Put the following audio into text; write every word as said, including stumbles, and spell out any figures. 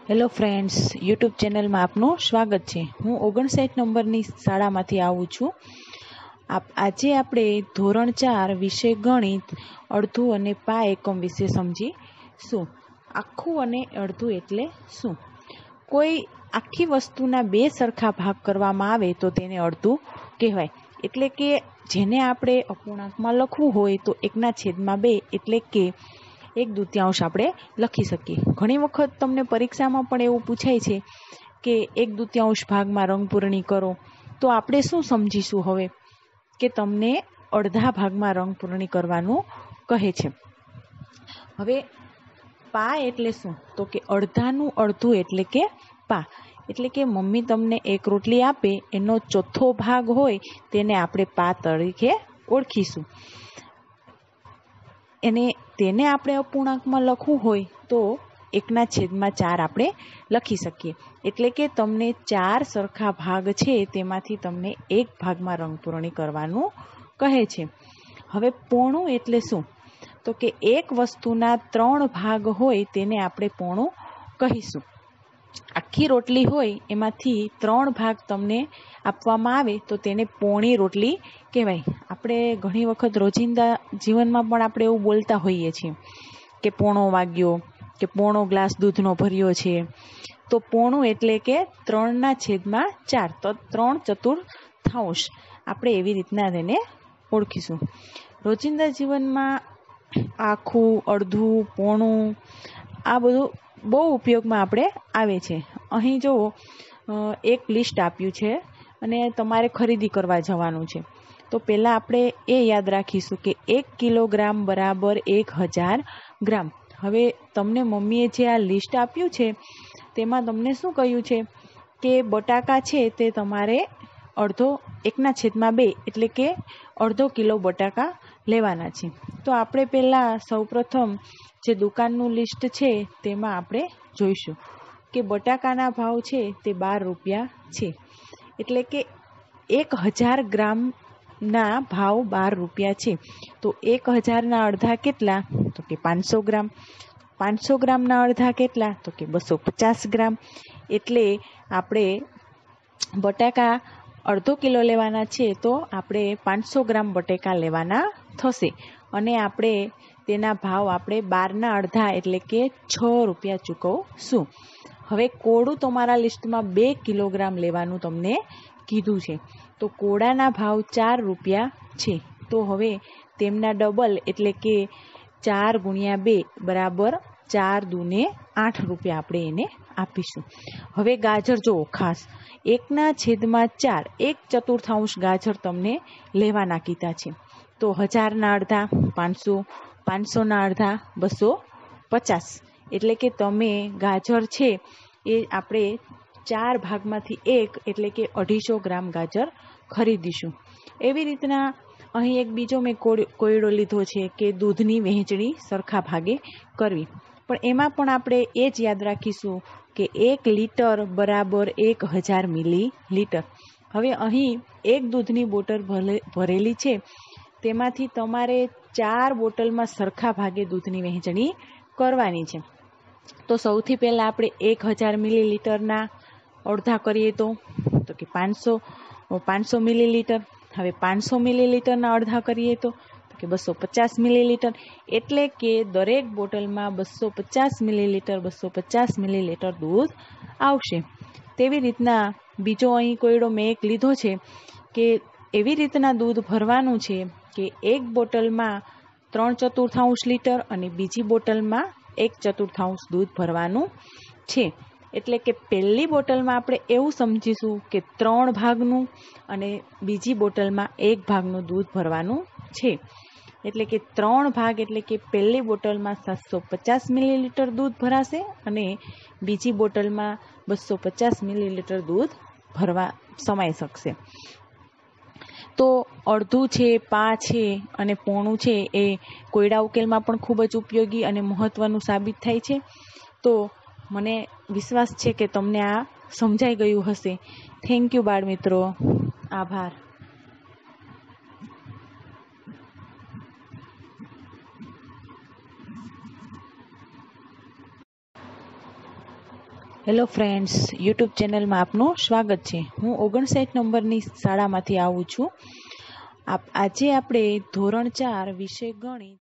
Hello friends, YouTube ચેનલમાં આપનું સ્વાગત છે। હું ઓગણસાઠ નંબરની શાળામાંથી આવું છું। આપ આજે આપણે ધોરણ ચાર વિષય ગણિત અડધું અને પા એકમ વિશે સમજીશું। આખું અને અડધું એટલે શું? કોઈ આખી વસ્તુના બે સરખા ભાગ કરવામાં આવે તો તેને અડધું કહેવાય। એટલે કે જેને આપણે અપૂર્ણાંકમાં લખવું હોય તો એકના છેદમાં બે એટલે કે એક દૂતીયાંશ આપણે લખી શકીએ। ઘણી વખત તમને પરીક્ષામાં પણ એવું પૂછાય છે કે એક દૂતીયાંશ ભાગમાં રંગ પૂરણી કરો, તો આપણે શું સમજીશું હવે કે તમને અડધા ભાગમાં રંગ પૂરણી કરવાનું કહે છે। હવે પા એટલે શું? તો કે અડધાનું અડધું એટલે કે પા। એટલે કે મમ્મી તમને એક રોટલી આપે એનો ચોથો ભાગ હોય તેને આપણે પા તરીકે ઓળખીશું। એને તેને આપણે અપૂર્ણાંકમાં લખવું હોય તો એકના છેદમાં ચાર આપણે લખી શકીએ। એટલે કે તમને ચાર સરખા ભાગ છે તેમાંથી તમને એક ભાગમાં રંગ પૂરણી કરવાનું કહે છે। હવે પોણું એટલે શું? તો કે એક વસ્તુના ત્રણ ભાગ હોય તેને આપણે પોણું કહીશું। આખી રોટલી હોય એમાંથી ત્રણ ભાગ તમને આપવામાં આવે તો તેને પોણી રોટલી કહેવાય। આપણે ઘણી વખત રોજિંદા જીવનમાં પણ આપણે એવું બોલતા હોઈએ છીએ કે પોણો વાગ્યો કે પોણો ગ્લાસ દૂધનો ભર્યો છે। તો પોણું એટલે કે ત્રણના છેદમાં ચાર, તો ત્રણ ચતુર્થાંશ આપણે એવી રીતના તેને ઓળખીશું। રોજિંદા જીવનમાં આખું, અડધું, પોણું આ બધું બહુ ઉપયોગમાં આપણે આવે છે। અહીં જુઓ, એક લિસ્ટ આપ્યું છે અને તમારે ખરીદી કરવા જવાનું છે, તો પહેલાં આપણે એ યાદ રાખીશું કે એક કિલોગ્રામ બરાબર એક હજાર ગ્રામ। હવે તમને મમ્મીએ જે આ લિસ્ટ આપ્યું છે તેમાં તમને શું કહ્યું છે કે બટાકા છે તે તમારે અડધો એકના છેદમાં બે એટલે કે અડધો કિલો બટાકા લેવાના છે। તો આપણે પહેલાં સૌપ્રથમ જે દુકાનનું લિસ્ટ છે તેમાં આપણે જોઈશું કે બટાકાના ભાવ છે તે બાર રૂપિયા છે। એટલે કે એક હજાર ગ્રામના ભાવ બાર રૂપિયા છે। તો એક હજારના અડધા કેટલા? તો કે પાંચસો ગ્રામ। પાંચસો ગ્રામના અડધા કેટલા? તો કે બસો પચાસ ગ્રામ। એટલે આપણે બટાકા અડધો કિલો લેવાના છે તો આપણે પાંચસો ગ્રામ બટાકા લેવાના થશે અને આપણે તેના ભાવ આપણે બારના અડધા એટલે કે છ રૂપિયા ચૂકવશું। હવે કોળું તમારા લિસ્ટમાં બે કિલોગ્રામ લેવાનું તમને કીધું છે, તો કોળાના ભાવ ચાર રૂપિયા છે। તો હવે તેમના ડબલ એટલે કે ચાર ગુણ્યા બે બરાબર ચાર દૂને આઠ રૂપિયા આપણે એને આપીશું। હવે ગાજર જુઓ, ખાસ એકના છેદમાં ચાર એક ચતુર્થાંશ ગાજર તમને લેવાના કીધા છે। તો હજારના અડધા પાંચસો, પાંચસોના અડધા બસો પચાસ। એટલે કે તમે ગાજર છે એ આપણે ચાર ભાગમાંથી એક એટલે કે અઢીસો ગ્રામ ગાજર ખરીદીશું। એવી રીતના અહીં એક બીજો મેં કોયડો લીધો છે કે દૂધની વહેંચણી સરખા ભાગે કરવી, પણ એમાં પણ આપણે એ જ યાદ રાખીશું કે એક લીટર બરાબર એક હજાર મિલી લીટર। હવે અહીં એક દૂધની બોટલ ભરેલી છે તેમાંથી તમારે ચાર બોટલમાં સરખા ભાગે દૂધની વહેંચણી કરવાની છે। તો સૌથી પહેલાં આપણે એક હજાર મિલીલીટરના અડધા કરીએ તો તો કે પાંચસો પાંચસો મિલીલીટર। હવે પાંચસો મિલીલીટરના અડધા કરીએ તો કે બસો પચાસ મિલીલીટર। એટલે કે દરેક બોટલમાં બસો પચાસ મિલીલીટર બસો પચાસ મિલીલીટર દૂધ આવશે। તેવી રીતના બીજો અહીં કોયડો મેં એક લીધો છે કે એવી રીતના દૂધ ભરવાનું છે કે એક બોટલમાં ત્રણ ચતુર્થાંશ લીટર અને બીજી બોટલમાં એક ચતુર્થાંશ દૂધ ભરવાનું છે। એટલે કે પહેલી બોટલમાં આપણે એવું સમજીશું કે ત્રણ ભાગનું અને બીજી બોટલમાં એક ભાગનું દૂધ ભરવાનું છે। એટલે કે ત્રણ ભાગ એટલે કે પહેલી બોટલમાં સાતસો પચાસ મિલીલીટર દૂધ ભરાશે અને બીજી બોટલમાં બસો પચાસ મિલીલીટર દૂધ ભરવા સમાઈ શકશે। તો અડધું છે, પા છે અને પોણું છે એ કોયડા ઉકેલમાં પણ ખૂબ જ ઉપયોગી અને મહત્ત્વનું સાબિત થાય છે। તો મને વિશ્વાસ છે કે તમને આ સમજાઈ ગયું હશે। થેન્ક યુ બાળ મિત્રો, આભાર। હેલો ફ્રેન્ડ્સ, યુટ્યુબ ચેનલમાં આપનું સ્વાગત છે. હું ઓગણસાઠ નંબરની શાળામાંથી આવું છું. આપ આજે આપણે ધોરણ ચાર વિષય ગણિત